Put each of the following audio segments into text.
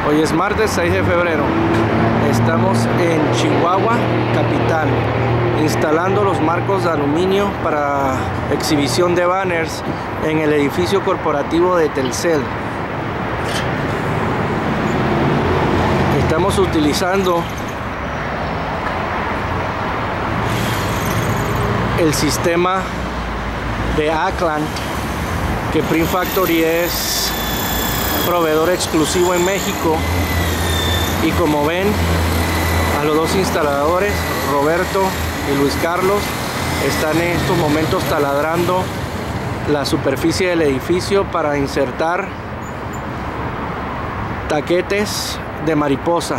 Hoy es martes 6 de febrero. Estamos en Chihuahua, capital, instalando los marcos de aluminio para exhibición de banners en el edificio corporativo de Telcel. Estamos utilizando el sistema de Aclan, que Print Factory es proveedor exclusivo en México, y como ven, a los dos instaladores, Roberto y Luis Carlos, están en estos momentos taladrando la superficie del edificio para insertar taquetes de mariposa.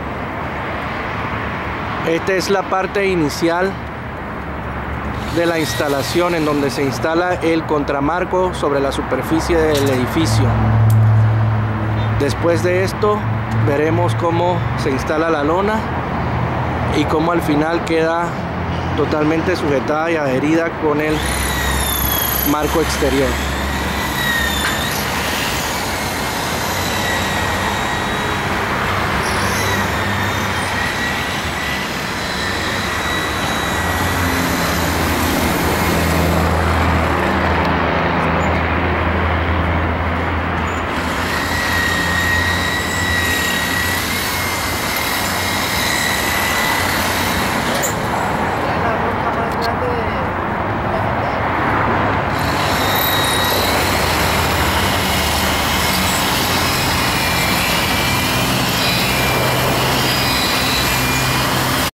Esta es la parte inicial de la instalación, en donde se instala el contramarco sobre la superficie del edificio. Después de esto veremos cómo se instala la lona y cómo al final queda totalmente sujetada y adherida con el marco exterior.